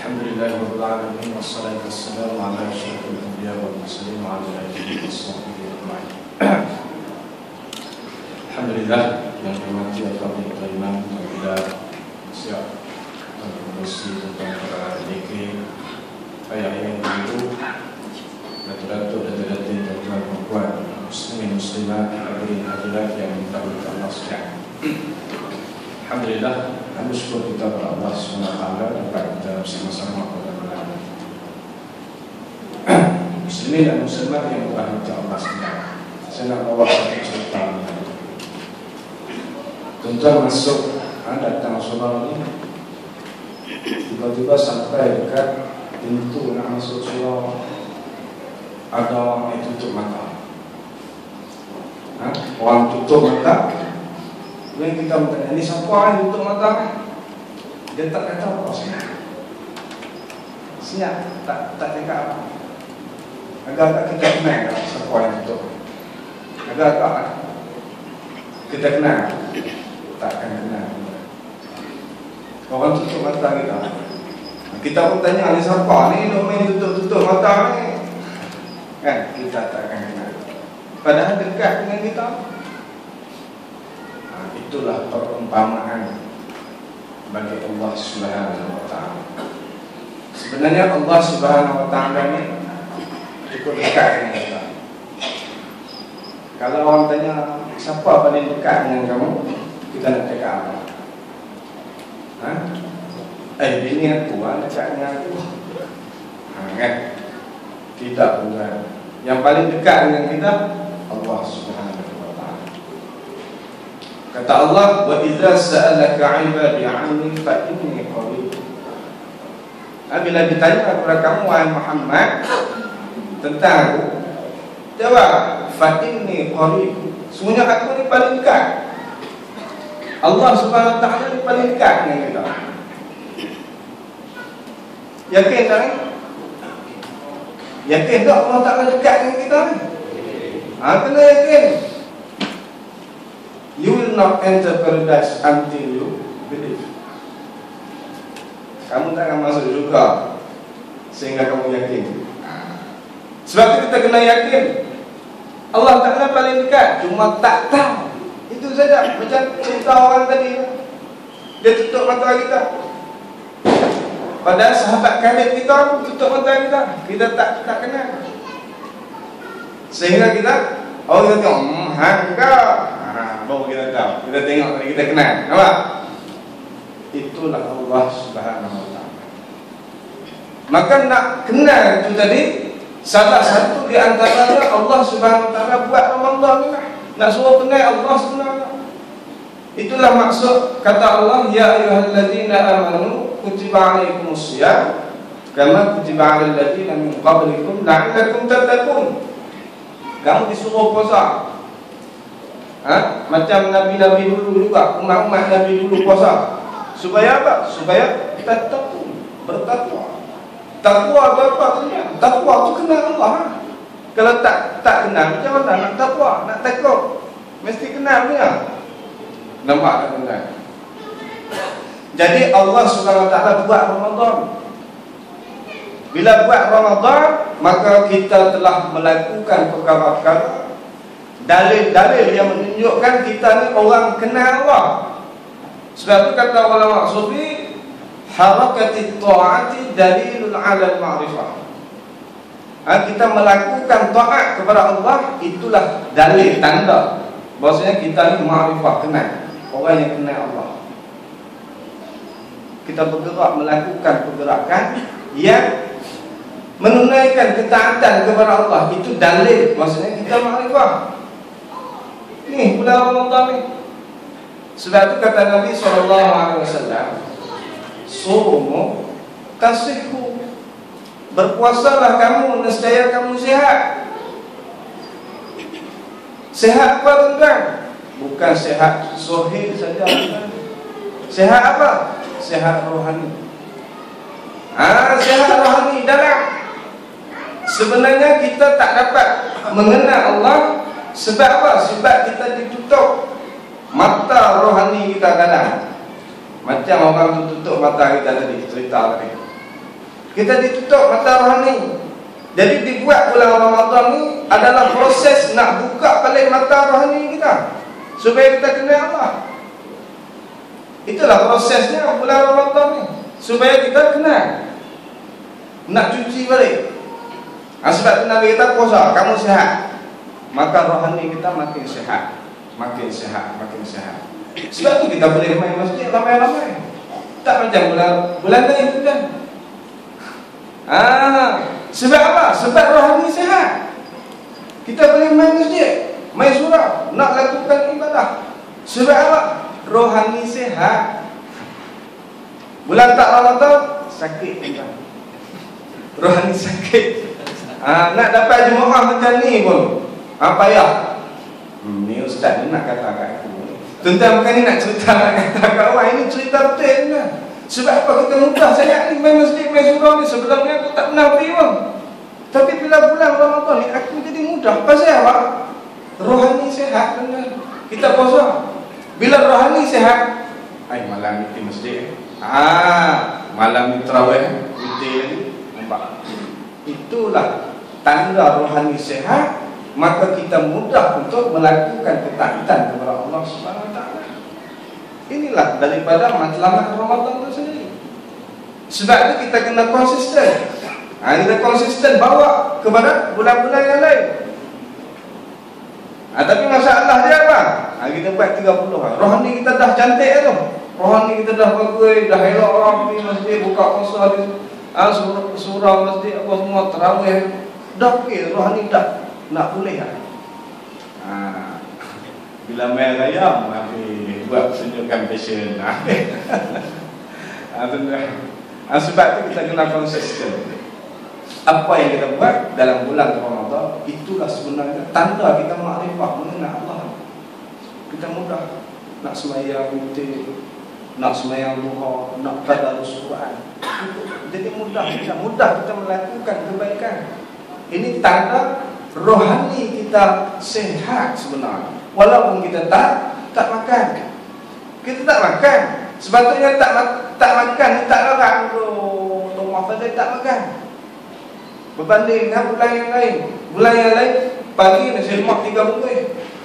Alhamdulillahirabbil alamin wassalatu wassalamu ala asyrafil anbiya wal mursalin wa ala alihi washabbihi ajma'in. Alhamdulillah yang dirahmati Allah Imam Abdullah siap mengurusi tentang para zikir ayat-ayat itu datuk-datuk dan datin tuan perempuan muslimin muslimat hadirin hadirat yang dirahmati Allah sekalian. Alhamdulillah, kami syukur kita kepada Allah SWT dapat kita bersama-sama pada malam ini. Muslimin dan muslimat yang dirahmati Allah sekalian. Saya nak bawa satu cerita. Tuan-tuan masuk, datang surau ini, tiba-tiba sampai dekat pintu nak masuk surau, ada orang yang tutup mata. Orang tutup mata. Kemudian kita bertanya, ini siapa yang tutup mata? Dia tak kata apa, senyap, tak cakap apa. Agak-agak kita kenal siapa yang tutup. Agak-agak kita kenal, takkan kenal. Orang tutup mata kita. Kita pun tanya, ini siapa? Ini main tutup mata ni. Kan, kita takkan kenal. Padahal dekat dengan kita. Itulah perumpamaan bagi Allah Subhanahu wa ta'ala. Sebenarnya Allah Subhanahu wa ta'ala ini cukup dekat dengan kita. Kalau orang tanya siapa paling dekat dengan kamu, kita nak cakap apa? Bini aku dekat dengan aku. Kan? Tidak bukan. Yang paling dekat dengan kita Allah Subhanahu. Kata Allah, wa idza sa'alaka 'ibadi 'anni fa inni qarib. Bila ditanya kepada kamu wahai Muhammad tentang aku, jawab fa inni qarib. Semuanya aku ni paling dekat. Allah Subhanahu wa ta'ala ni paling dekat dengan kita. Yakin tak ni? Yakin tak Allah Ta'ala dekat dengan kita ni? Kena yakin. You will not enter paradise until you believe. Kamu tak akan masuk surga sehingga kamu yakin. Sebab itu kita kena yakin Allah Ta'ala paling dekat. Cuma tak tahu. Itu saja. Macam cerita orang tadi, dia tutup mata kita. Padahal sahabat Khalid kita tutup mata kita. Kita tak kenal. Sehingga kita kita tengok enggak. Baru kita tahu, kita tengok, kita kenal. Nampak? Itulah Allah Subhanahu wa ta'ala. Maka nak kenal itu tadi, salah satu di antaranya Allah Subhanahu wa ta'ala buat Ramadan ni lah. Nak suruh kenal Allah sebenarnya. Itulah maksud kata Allah, ya ayyuhalladzina amanu kutiba alaikumusiyam kama kutiba alal ladzina min qablikum la'allakum tattaqun. Kamu disuruh puasa. Macam Nabi-Nabi dulu juga, umat-umat Nabi dulu puasa. Supaya apa? Supaya tattaqun, bertakwa. Takwa itu apa sebenarnya? Takwa itu kenal Allah. Kalau tak kenal, macam mana nak takwa, nak takut? Mesti kenal dia. Nampak tak kenal? Jadi Allah Subhanahu wa ta'ala buat Ramadan. Bila buat Ramadan, maka kita telah melakukan perkara-perkara, dalil-dalil yang menunjukkan kita ni orang kenal Allah. Sebab itu kata ulama sufi, harakatit ta'ati dalilun 'ala al-ma'rifah. Kita melakukan taat kepada Allah, itulah dalil tanda bahwasanya kita ni ma'rifah, kenal, orang yang kenal Allah. Kita bergerak melakukan pergerakan yang menunaikan ketaatan kepada Allah, itu dalil maksudnya kita ma'rifah. Ni bulan Ramadan ni. Sebab itu kata Nabi SAW, sumu tasihhu, berpuasalah kamu, nescaya kamu sihat. Sihat apa tuan? Bukan sihat zahir saja, bukan. Sihat apa? Sihat rohani. Sihat rohani dalam. Sebenarnya kita tak dapat mengenal Allah. Sebab apa? Sebab kita ditutup mata rohani kita kadang. Macam orang tu tutup mata kita tadi, cerita tadi. Kita ditutup mata rohani. Jadi dibuat bulan Ramadan ni adalah proses nak buka balik mata rohani kita supaya kita kenal Allah. Itulah prosesnya bulan Ramadan ni, supaya kita kenal. Nak cuci balik. Sebab tu Nabi kata puasa, kamu sehat, maka rohani kita makin sehat, makin sehat, makin sehat. Sebab tu kita boleh main masjid ramai-ramai. Tak macam bulan lain tu kan. Sebab apa? Sebab rohani sehat. Kita boleh main masjid, main surau, nak lakukan ibadah. Sebab apa? Rohani sehat. Bulan tak Ramadan sakit kan? Rohani sakit. Nak dapat jemaah macam ni pun payah. Ni ustaz ni nak kata kat aku, tentang bukan ni nak cerita, nak kata kat orang. Ini cerita betul kan? Sebab apa kita mudah sangat ni main masjid, main surau ni. Sebelumnya aku tak pernah pergi pun. Tapi bila bulan Ramadan ni aku jadi mudah. Pasal apa? Rohani sehat kan? Kita puasa. Bila rohani sehat, malam ni pergi masjid. Malam ni tarawih, betul. Nampak? Itulah tanda rohani sehat. Maka kita mudah untuk melakukan ketaatan kepada Allah Subhanahu Wa Taala. Inilah daripada matlamat Ramadan itu sendiri. Sebab itu kita kena konsisten. Kita konsisten bawa kepada bulan-bulan yang lain. Tapi masalah dia apa? Kita buat 30 hari. Rohani kita dah cantik tu. Rohani kita dah bagus, dah elok orang pergi masjid, buka puasa di surau masjid apa semua, tarawih. Dah okey, rohani dah nak boleh kan? Bila main raya, buat senyumkan passion. Sebab itu kita kena konsisten. Apa yang kita buat dalam bulan Ramadan, itulah sebenarnya tanda kita makrifah mengenal Allah. Kita mudah nak sembahyang witir, nak sembahyang duha, nak tadarus Quran. Jadi mudah kita melakukan kebaikan. Ini tanda rohani kita sehat sebenarnya. Walaupun kita tak makan. Kita tak makan. Sepatutnya tak makan, tak larang. Rumah Fadil tak makan. Berbanding dengan bulan yang lain. Bulan yang lain pagi nasi lemak 3 bungkus.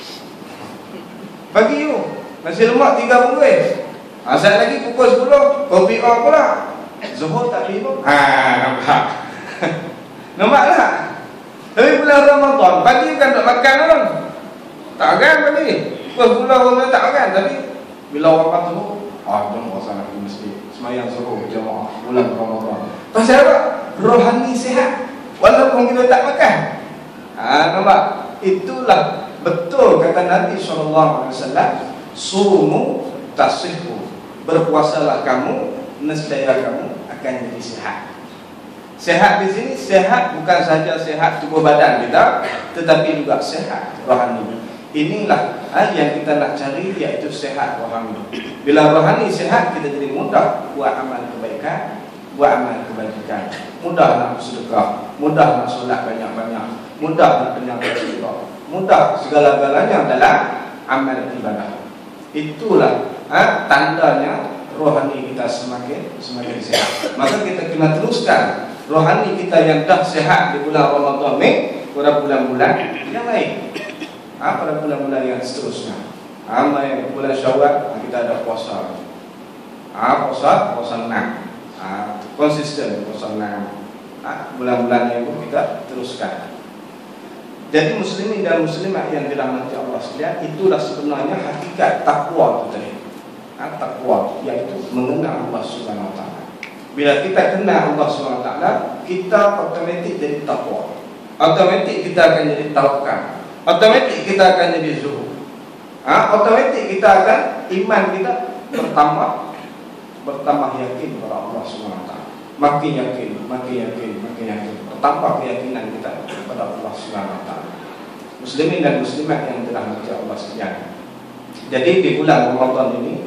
Pagi tu nasi lemak 3 bungkus. Asal lagi pukul 10 kopi on pula. Zuhur tak minum. Nampak. Nampak tak? Tapi bulan Ramadan pagi kan tak makan orang. Tak makan pagi. Pukul 10 orang tak makan. Tapi bila orang zuhur, jom puasa nak pergi masjid. Semayang zuhur jemaah bulan Ramadan. Pasal apa? Rohani sehat. Walaupun kita tak makan. Nampak? Itulah betul kata Nabi SAW. Sumu tasihhu. Berpuasalah kamu, nescaya kamu akan jadi sehat. Sehat di sini, sehat bukan saja sehat tubuh badan kita, tetapi juga sehat rohani. Inilah yang kita nak cari, iaitu sehat rohani. Bila rohani sehat, kita jadi mudah buat amal kebaikan, buat amal kebajikan. Mudah nak bersedekah, mudah nak solat banyak-banyak, mudah nak kenyang bersedekah, mudah segala-galanya dalam amal ibadah. Itulah tandanya rohani kita semakin sehat. Maka kita kena teruskan rohani kita yang dah sehat di bulan Ramadan ni pada bulan-bulan yang lain. Pada bulan-bulan yang seterusnya. Bulan Syawal kita ada puasa. Puasa 6. Konsisten puasa 6. Bulan-bulan yang pun kita teruskan. Jadi muslimin dan muslimat yang dirahmati Allah sekalian, itulah sebenarnya hakikat takwa itu tadi. Takwa iaitu mengenal Allah Subhanahu Wa Taala. Bila kita kenal Allah Subhanahu Wa Taala, kita otomatik jadi takwa. Otomatik kita akan jadi tawakal. Otomatik kita akan jadi zuhud. Otomatik kita akan iman kita bertambah yakin kepada Allah Subhanahu Wa Taala. Makin yakin. Bertambah keyakinan kita kepada Allah Subhanahu Wa Taala. Muslimin dan muslimat yang dirahmati Allah sekalian. Jadi di bulan Ramadan ini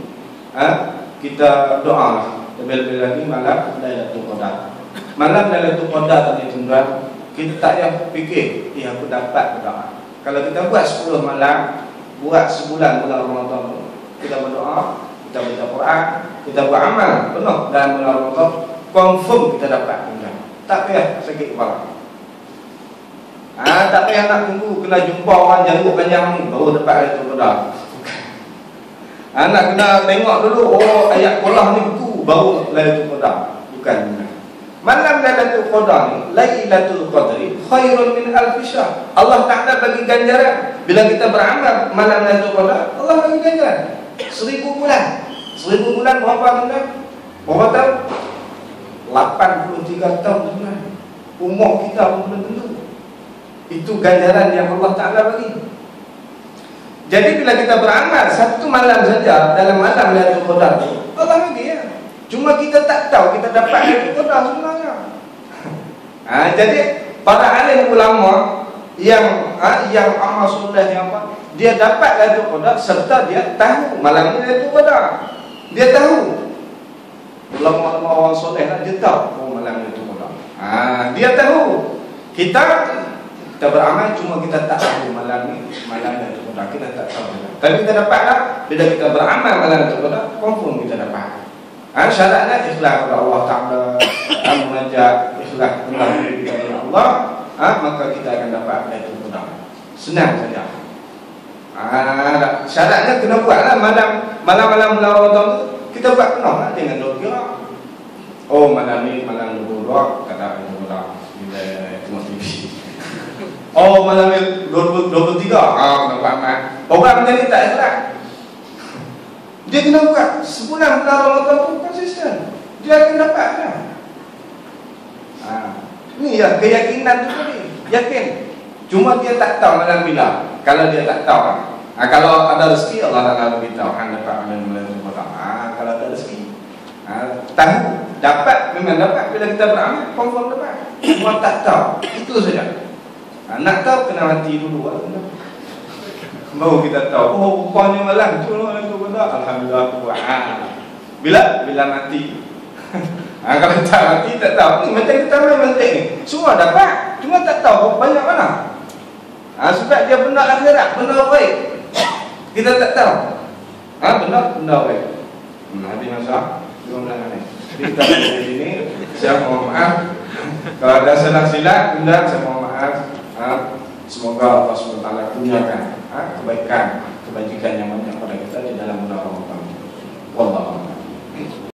kita doalah lebih-lebih lagi malam Lailatul Qadar. Malam Lailatul Qadar tadi tuan, kita tak payah fikir, aku dapat berdoa. Kalau kita buat 10 malam, buat sebulan bulan Ramadan, kita berdoa, kita baca Quran, kita buat amal penuh dalam bulan Ramadan, confirm kita dapat tuan. tak payah sakit kepala. Tak payah nak tunggu kena jumpa orang janggut panjang ni baru dapat Lailatul Qadar. Nak kena tengok dulu ayat Quran ni betul baru Lailatul Qadar. Bukan. Malam Lailatul Qadar ni, Lailatul Qadri khairun min alf syahr. Allah Taala bagi ganjaran bila kita beramal malam Lailatul Qadar, Allah bagi ganjaran 1000 bulan. 1000 bulan berapa bulan? Berapa tahun? 83 tahun bulan. Umur kita pun belum tentu. Itu ganjaran yang Allah Ta'ala bagi. Jadi bila kita beramal satu malam saja dalam malam Lailatul Qadar, Allah bagi ya. Cuma kita tak tahu kita dapat Lailatul Qadar sebenarnya. Jadi para alim ulama yang amal soleh yang apa, dia dapat Lailatul Qadar serta dia tahu malam ni Lailatul Qadar. Dia tahu. Ulama orang soleh dia tahu malam Lailatul Qadar. Dia tahu. Kita beramal cuma kita tak tahu malam ni Lailatul Qadar, kita tak tahu. Tapi kita dapatlah bila kita beramal malam Lailatul Qadar, confirm kita dapat. Syaratnya ikhlas kepada Allah Taala, munajat, ikhlas tentang diri kita kepada Allah, maka kita akan dapat Lailatul Qadar. Senang saja. Syaratnya kena buatlah malam-malam bulan Ramadan tu kita buat kenal dengan doa. Malam ni malam 22 kata Lailatul Qadar bila tengok TV. Malam ni 23 kena buat amal. Orang macam ni tak ikhlas. Dia kena buat sebulan bulan Ramadan tu konsisten. Dia akan dapat kan? Ni ya keyakinan tu tadi. Yakin. Cuma dia tak tahu malam bila. Kalau dia tak tahu, kalau ada rezeki Allah Taala beritahu hang dapat malam Lailatul Qadar. Kalau tak rezeki, tahu dapat memang dapat bila kita beramal confirm dapat. Cuma tak tahu. Itu saja. Nak tahu kena mati dulu baru kita tahu. Rupanya malam tu Lailatul Qadar. Alhamdulillah kuat. Bila mati. Kalau tak mati tak tahu. Ni macam kita main ni. Semua dapat. Cuma tak tahu banyak mana. Sebab dia benda akhirat, benda baik. Kita tak tahu. Benda baik. Habis masa. Kita di sini. Saya mohon maaf. Kalau ada salah silap, saya mohon maaf. Semoga Allah SWT kurniakan kebaikan, kebajikan yang banyak pada kita di dalam bulan Ramadan. Wallahu a'lam.